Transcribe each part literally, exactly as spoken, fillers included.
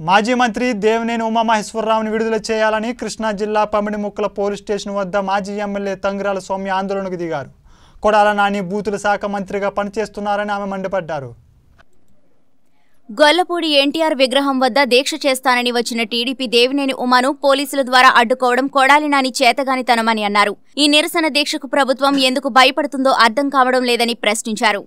మాజీ మంత్రి దేవినేని ఉమామహేశ్వరరావుని విడుదల చేయాలని కృష్ణా జిల్లా పమిడిముక్కల పోలీస్ స్టేషన్ వద్ద మాజీ ఎమ్మెల్యే తంగిరాల సౌమ్య ఆందోళనకు దిగారు. కొడాల నాని బూతుల శాఖ మంత్రిగా పనిచేస్తున్నారని ఆమె మండిపడ్డారు. గొల్లపూడి ఎన్టీఆర్ విగ్రహం వద్ద దీక్ష చేస్తానని వచ్చిన టీడీపీ దేవినేని ఉమాను పోలీసుల ద్వారా అడ్డుకోవడం కొడాలి నాని చేతగానితనమని అన్నారు. ఈ నిరసన దీక్షకు ప్రభుత్వం ఎందుకు భయపడుతుందో అర్థం కావడం లేదని ప్రశ్నించారు.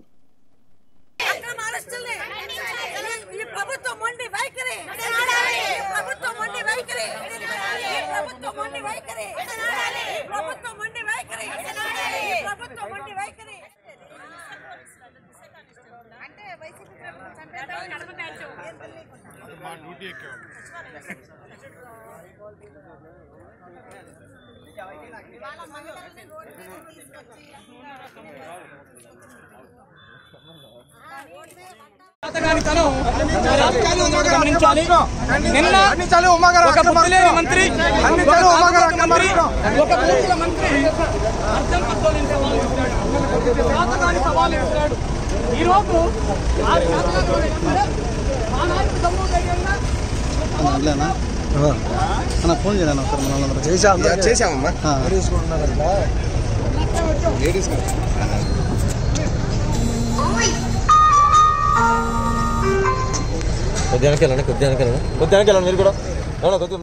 ఫోన్ చేసామమ్మా కొద్దిగా కొద్దిగా కొద్దిగా మీరు కూడా